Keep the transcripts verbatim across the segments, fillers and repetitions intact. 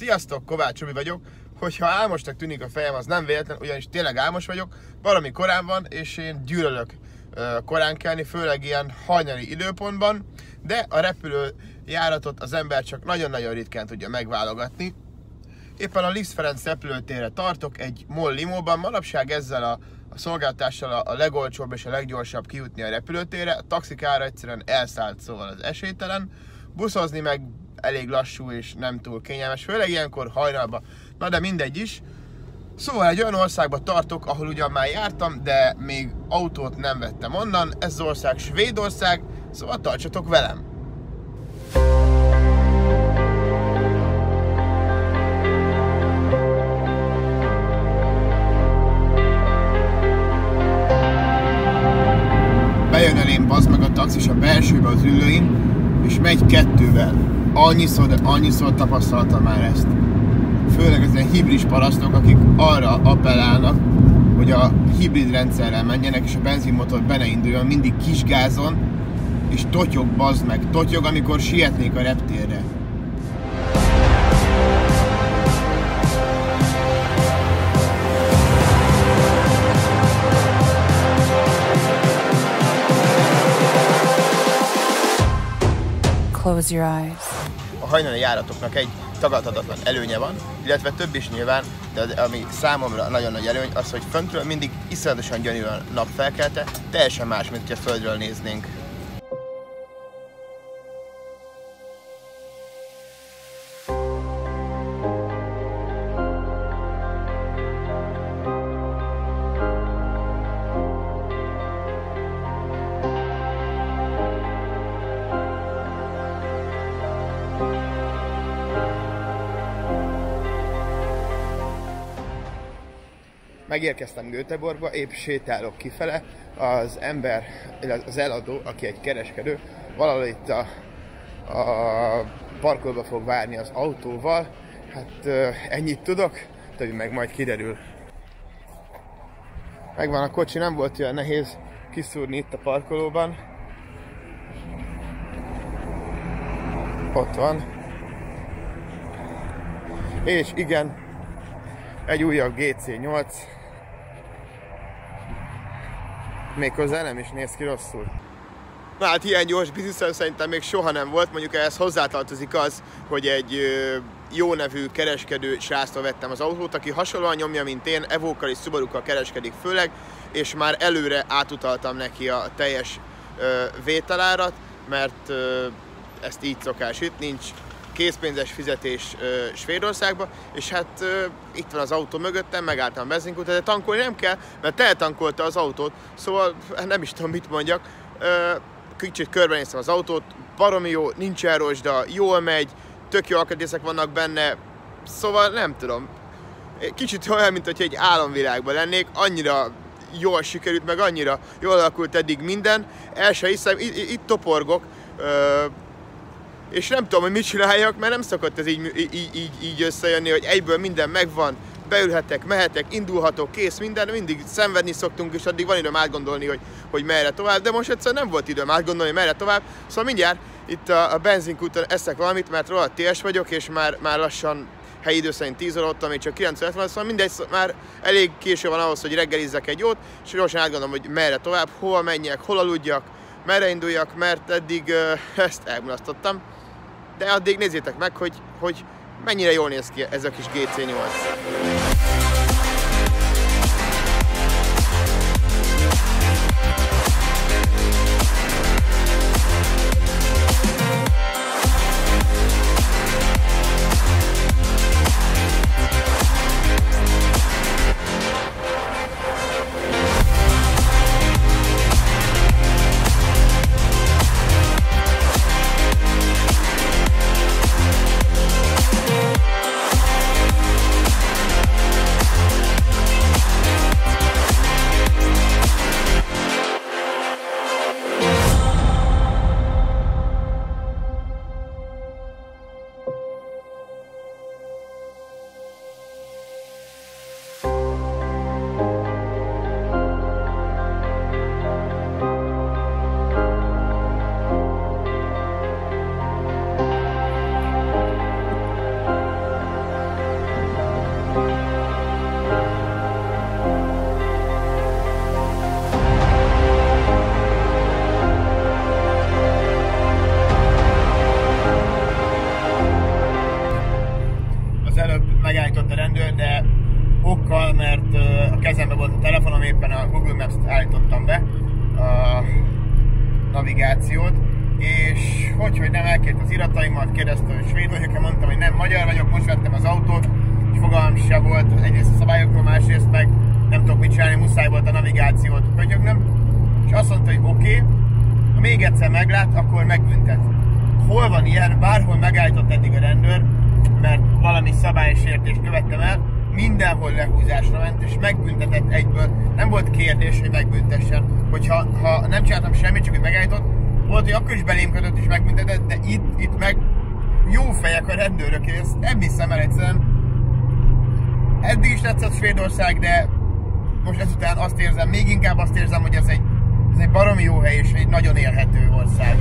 Sziasztok, Kovács Csubi vagyok. Hogyha álmosnak tűnik a fejem, az nem véletlen, ugyanis tényleg álmos vagyok. Valami korán van, és én gyűlölök korán kelni, főleg ilyen hajnali időpontban, de a repülőjáratot az ember csak nagyon-nagyon ritkán tudja megválogatni. Éppen a Liszt Ferenc repülőtérre tartok, egy MOL limóban. Manapság ezzel a, a szolgáltással a, a legolcsóbb és a leggyorsabb kijutni a repülőtérre. A taxik ára egyszerűen elszállt, szóval az esélytelen. Buszozni meg elég lassú és nem túl kényelmes, főleg ilyenkor hajnalban. Na de mindegy is. Szóval egy olyan országba tartok, ahol ugyan már jártam, de még autót nem vettem onnan. Ez az ország Svédország, szóval tartsatok velem! Bejön elém bazd meg a taxis a belsőbe az ülőim, és megy kettővel. Annyiszor, de annyiszor tapasztaltam már ezt. Főleg ezen hibrid parasztok, akik arra appellálnak, hogy a hibrid rendszerrel menjenek, és a benzinmotor be ne induljon, mindig kis gázon, és totyog bazd meg, totyog, amikor sietnék a reptérre. Close your eyes. A hajnali járatoknak egy tagadhatatlan előnye van, illetve több is nyilván, de ami számomra nagyon nagy előny az, hogy föntről mindig iszonyatosan gyönyörű a nap felkelte, teljesen más, mint hogyha földről néznénk. Megérkeztem Göteborgba, épp sétálok kifele, az ember, az eladó, aki egy kereskedő, valahol itt a, a parkolóba fog várni az autóval. Hát ennyit tudok, többi meg majd kiderül. Megvan a kocsi, nem volt olyan nehéz kiszúrni itt a parkolóban. Ott van. És igen, egy újabb G C nyolc. Méghozzá nem is néz ki rosszul. Na hát ilyen gyors bizniszem szerintem még soha nem volt, mondjuk ehhez hozzátartozik az, hogy egy ö, jó nevű kereskedő sráctól vettem az autót, aki hasonlóan nyomja, mint én, Evókkal és Subarukkal kereskedik főleg, és már előre átutaltam neki a teljes ö, vételárat, mert ö, ezt így szokás itt, nincs készpénzes fizetés ö, Svédországba, és hát ö, itt van az autó mögöttem, megálltam a benzinkúton, de tankolni nem kell, mert eltankolta az autót, szóval nem is tudom mit mondjak. Ö, kicsit körbenéztem az autót, baromi jó, nincs elrosda, jól megy, tök jó alkatrészek vannak benne, szóval nem tudom. Kicsit olyan, mint hogy egy álomvilágban lennék, annyira jól sikerült, meg annyira jól alakult eddig minden, el se hiszem, itt, itt toporgok, ö, és nem tudom, hogy mit csináljak, mert nem szokott ez így, így, így, így összejönni, hogy egyből minden megvan, beülhetek, mehetek, indulhatok, kész minden, mindig szenvedni szoktunk, és addig van időm átgondolni, hogy, hogy merre tovább, de most egyszerűen nem volt időm átgondolni, hogy merre tovább, szóval mindjárt itt a, a benzinkúton eszek valamit, mert rohadt téhes vagyok, és már, már lassan helyi idő szerint tíz óra ott, még csak kilenc óra van, szóval mindegy, már elég késő van ahhoz, hogy reggelizzek egy jót, és gyorsan átgondolom, hogy merre tovább, hol menjek, hol aludjak, merre induljak, mert eddig uh, ezt elmulasztottam. De addig nézzétek meg, hogy, hogy mennyire jól néz ki ez a kis G C nyolc. navigációt, és hogy, hogy nem elkért az irataimat, kérdezte, hogy svéd vagyok, mondtam, hogy nem magyar vagyok, most vettem az autót, és fogalmam se volt egyrészt a szabályokról, másrészt meg nem tudok mit csinálni, muszáj volt a navigációt könyögnöm, és azt mondta, hogy oké, okay, ha még egyszer meglát, akkor megbüntet. Hol van ilyen? Bárhol megállított eddig a rendőr, mert valami szabálysértést követtem el, mindenhol lehúzásra ment, és megbüntetett egyből. Nem volt kérdés, hogy megbüntessen. Hogyha ha nem csináltam semmit, csak hogy megállított, volt, hogy akkor is belém kötött és megbüntetett, de itt, itt meg jó fejek a rendőrök, és ezt nem hiszem el egyszerűen. Eddig is tetszett Svédország, de most ezután azt érzem, még inkább azt érzem, hogy ez egy, ez egy baromi jó hely és egy nagyon élhető ország.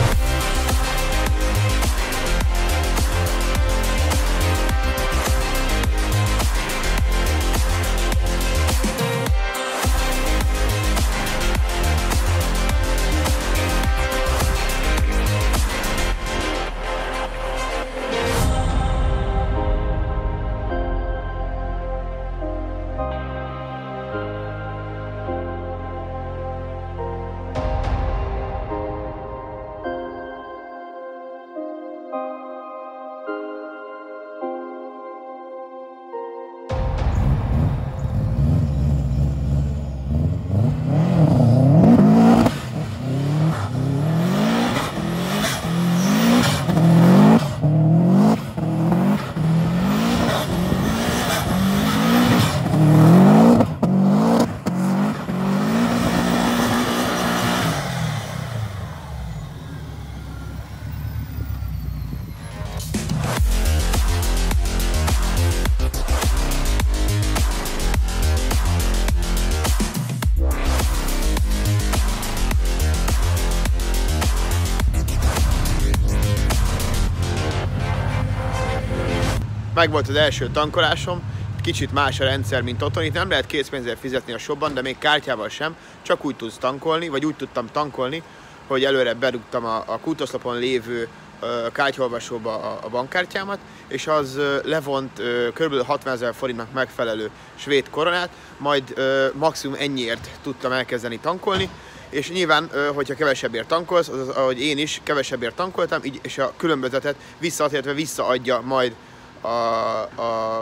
Megvolt az első tankolásom, kicsit más a rendszer, mint otthon. Itt nem lehet készpénzzel fizetni a shopban, de még kártyával sem, csak úgy tudsz tankolni, vagy úgy tudtam tankolni, hogy előre berúgtam a, a kútoszlopon lévő kártyaolvasóba a, a bankkártyámat, és az levont kb. hatvanezer forintnak megfelelő svéd koronát, majd maximum ennyiért tudtam elkezdeni tankolni, és nyilván, hogyha kevesebbért tankolsz, az, ahogy én is kevesebbért tankoltam, így, és a különbözetet visszatértve visszaadja majd a, a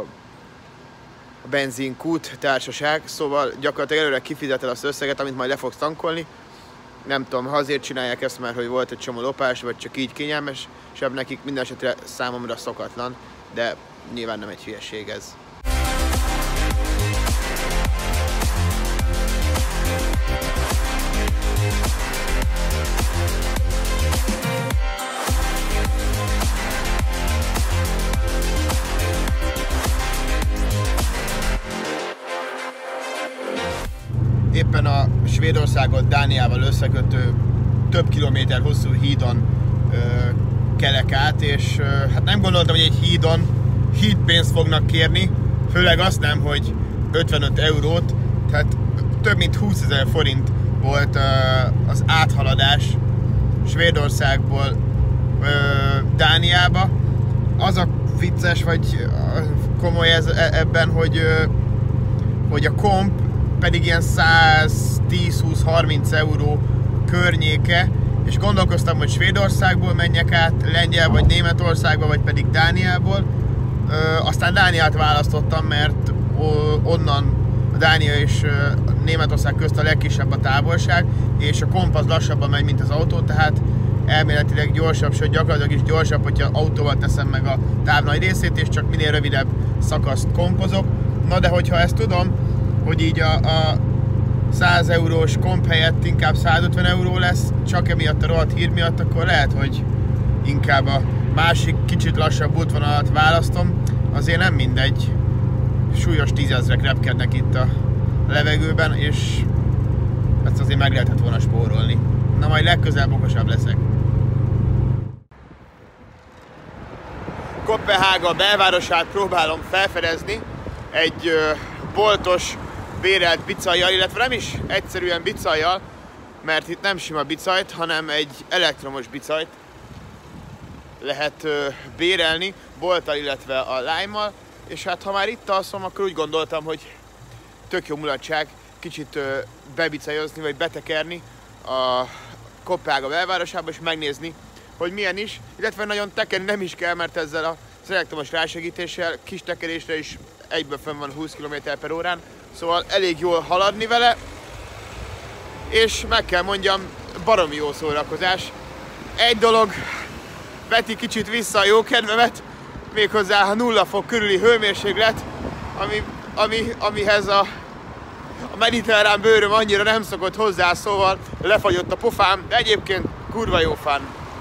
benzinkút társaság, szóval gyakorlatilag előre kifizeted azt összeget, amit majd le fogsz tankolni. Nem tudom, ha azért csinálják ezt, mert hogy volt egy csomó lopás, vagy csak így kényelmesebb nekik, minden esetre számomra szokatlan, de nyilván nem egy hülyeség ez. Éppen a Svédországot Dániával összekötő több kilométer hosszú hídon ö, kelek át, és ö, hát nem gondoltam, hogy egy hídon hídpénzt fognak kérni, főleg azt nem, hogy ötvenöt eurót, tehát több mint húszezer forint volt ö, az áthaladás Svédországból ö, Dániába. Az a vicces, vagy komoly ez, ebben, hogy, ö, hogy a komp pedig ilyen száz tíz húsz harminc euró környéke, és gondolkoztam, hogy Svédországból menjek át Lengyel vagy Németországba, vagy pedig Dániából. Ö, aztán Dániát választottam, mert onnan a Dánia és Németország közt a legkisebb a távolság, és a komp az lassabban megy, mint az autó, tehát elméletileg gyorsabb, sőt gyakorlatilag is gyorsabb, hogyha autóval teszem meg a táv nagy részét, és csak minél rövidebb szakaszt kompozok. Na de hogyha ezt tudom, hogy így a, a száz eurós komp helyett inkább százötven euró lesz, csak emiatt a rohadt hír miatt, akkor lehet, hogy inkább a másik, kicsit lassabb útvonalat választom. Azért nem mindegy, súlyos tízezrek repkednek itt a levegőben, és ezt azért meg lehetett volna spórolni. Na majd legközelebb okosabb leszek. Koppenhága belvárosát próbálom felfedezni egy ö, boltos bérelt bicajjal, illetve nem is egyszerűen bicajjal, mert itt nem sima bicajt, hanem egy elektromos bicajt lehet ö, bérelni bolttal, illetve a Lime-mal, és hát ha már itt alszom, akkor úgy gondoltam, hogy tök jó mulatság kicsit ö, bebicajozni, vagy betekerni a Koppenhága belvárosába és megnézni, hogy milyen is, illetve nagyon tekerni nem is kell, mert ezzel a elektromos rásegítéssel kis tekerésre is egyből fönn van húsz kilométer per órán, szóval elég jól haladni vele, és meg kell mondjam, baromi jó szórakozás. Egy dolog veti kicsit vissza a jó kedvemet, méghozzá a nulla fok körüli hőmérséklet, ami, ami, amihez a, a mediterrán bőröm annyira nem szokott hozzá, szóval lefagyott a pofám, de egyébként kurva jó fán.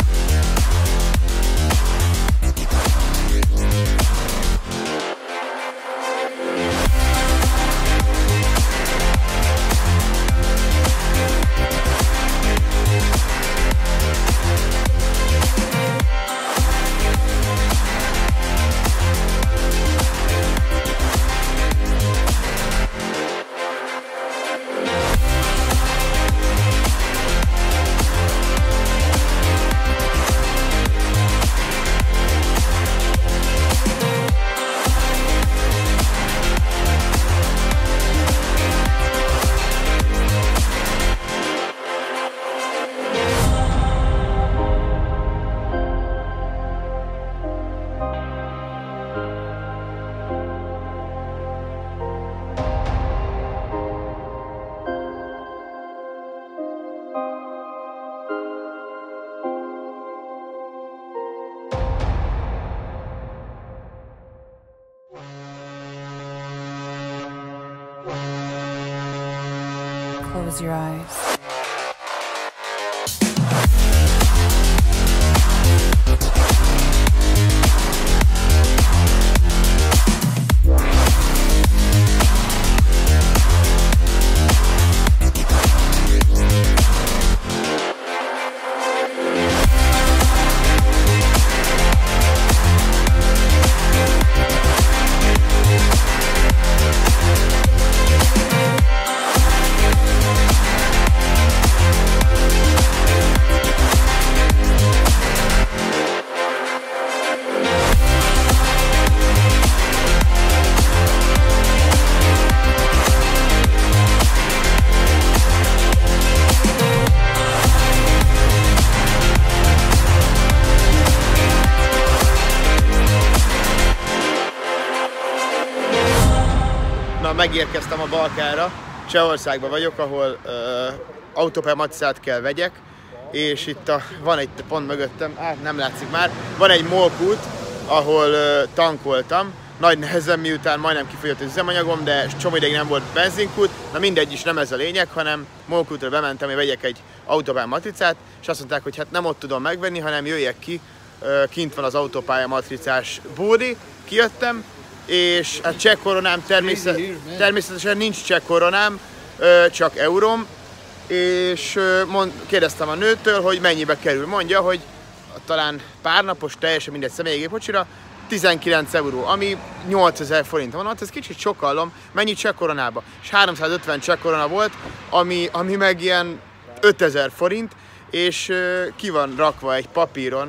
Close your eyes. Na, megérkeztem a Balkánra, Csehországban vagyok, ahol uh, autópálya-matricát kell vegyek, és itt a, van egy pont mögöttem, hát nem látszik már, van egy molkút, ahol uh, tankoltam, nagy nehezen, miután majdnem kifogyott az üzemanyagom, de csomó ideig nem volt benzinkút, na mindegy is, nem ez a lényeg, hanem molkútra bementem, hogy vegyek egy autópálya-matricát, és azt mondták, hogy hát nem ott tudom megvenni, hanem jöjjek ki, uh, kint van az autópálya-matricás bódi, kijöttem, és hát cseh koronám természet, természetesen nincs cseh koronám, csak euróm, és mond, kérdeztem a nőtől, hogy mennyibe kerül. Mondja, hogy talán párnapos, teljesen mindegy személygépkocsira tizenkilenc euró, ami nyolcezer forint. Mondom, hát ez kicsit sokallom, mennyi cseh koronába? És háromszázötven cseh korona volt, ami, ami meg ilyen ötezer forint, és ki van rakva egy papíron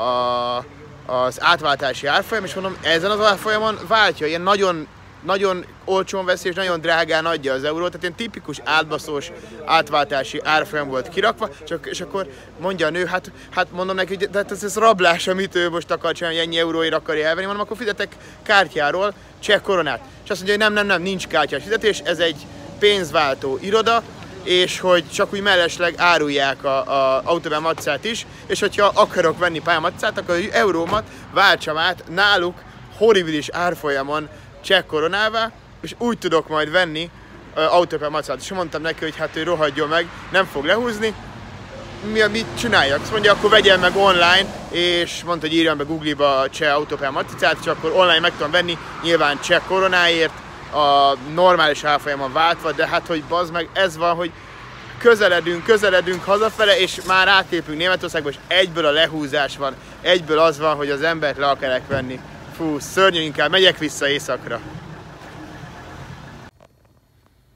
a az átváltási árfolyam, és mondom, ezen az árfolyamon váltja, ilyen nagyon, nagyon olcsón veszi és nagyon drágán adja az eurót, tehát ilyen tipikus átbaszós átváltási árfolyam volt kirakva, csak, és akkor mondja a nő, hát, hát mondom neki, hogy de ez, ez rablás, amit ő most akar csinálni, hogy ennyi euróért akarja elvenni, mondom, akkor fizetek kártyáról cseh koronát. És azt mondja, hogy nem, nem, nem, nincs kártyás fizetés, ez egy pénzváltó iroda, és hogy csak úgy mellesleg árulják a, a autópálya-matricát is, és hogyha akarok venni pálya-matricát, akkor az eurómat váltsam át náluk horribilis árfolyamon cseh koronává, és úgy tudok majd venni uh, autópálya-matricát. És mondtam neki, hogy hát ő rohadjon meg, nem fog lehúzni, mi, mit csináljak? Azt mondja, akkor vegyen meg online, és mondta, hogy írjam be Google-ba a cseh autópálya-matricát, és akkor online meg tudom venni, nyilván cseh koronáért, a normális árfolyamon váltva, de hát, hogy bazd meg, ez van, hogy közeledünk, közeledünk hazafele, és már átlépünk Németországba, és egyből a lehúzás van, egyből az van, hogy az embert le akarják venni. Fú, szörnyű, inkább megyek vissza északra.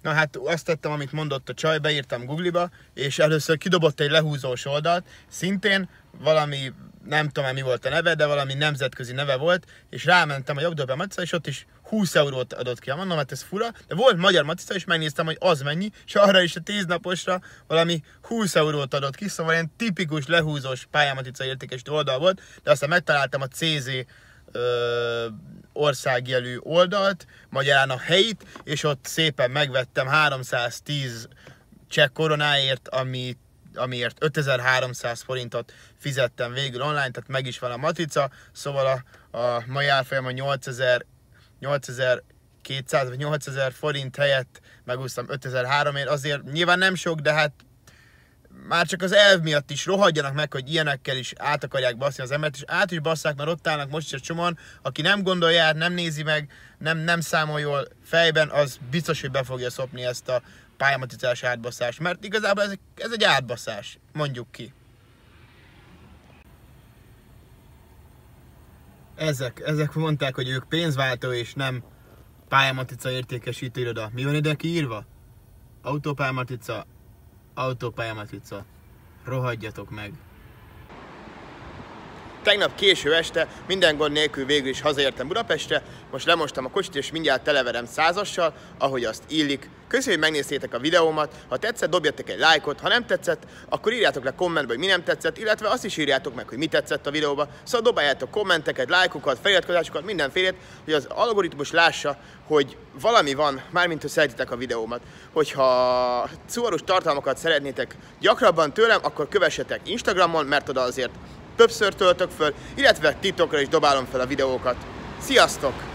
Na hát azt tettem, amit mondott a csaj, beírtam Google-ba, és először kidobott egy lehúzós oldalt, szintén valami, nem tudom mi volt a neve, de valami nemzetközi neve volt, és rámentem a Jogdorben Matica, és ott is húsz eurót adott ki. Mondom, hát ez fura, de volt magyar Matica, és megnéztem, hogy az mennyi, és arra is a tíz naposra valami húsz eurót adott ki, szóval ilyen tipikus lehúzós pályamatica értékesítő oldal volt, de aztán megtaláltam a cé zé Ö, országjelű oldalt, magyarán a helyit, és ott szépen megvettem háromszáztíz csekk koronáért, ami, amiért ötezer-háromszáz forintot fizettem végül online, tehát meg is van a matrica, szóval a, a mai árfolyam a nyolcezer-kétszáz vagy nyolcezer forint helyett megúsztam ötezer-háromszázért, azért nyilván nem sok, de hát már csak az elv miatt is rohadjanak meg, hogy ilyenekkel is át akarják baszni az embert, és át is basszák, mert ott állnak most is egy csomóan, aki nem gondolja át, nem nézi meg, nem, nem számol jól fejben, az biztos, hogy be fogja szopni ezt a pályamaticás átbasszást, mert igazából ez, ez egy átbaszás, mondjuk ki. Ezek, ezek mondták, hogy ők pénzváltó és nem pályamatica értékesítő iroda. Mi van ide kiírva? Autópályamatica, autópályamatica. Rohadjatok meg! Tegnap késő este minden gond nélkül végül is hazaértem Budapestre, most lemostam a kocsit és mindjárt televerem százassal, ahogy azt illik. Köszönöm, hogy megnéztétek a videómat, ha tetszett, dobjatok egy lájkot, ha nem tetszett, akkor írjátok le kommentbe, hogy mi nem tetszett, illetve azt is írjátok meg, hogy mi tetszett a videóba. Szóval dobáljátok kommenteket, lájkokat, feliratkozásokat, mindenfélét, hogy az algoritmus lássa, hogy valami van, mármint hogy szeretitek a videómat. Hogyha szuvarus tartalmakat szeretnétek gyakrabban tőlem, akkor kövessetek Instagramon, mert oda azért többször töltök föl, illetve TikTokra is dobálom fel a videókat. Sziasztok!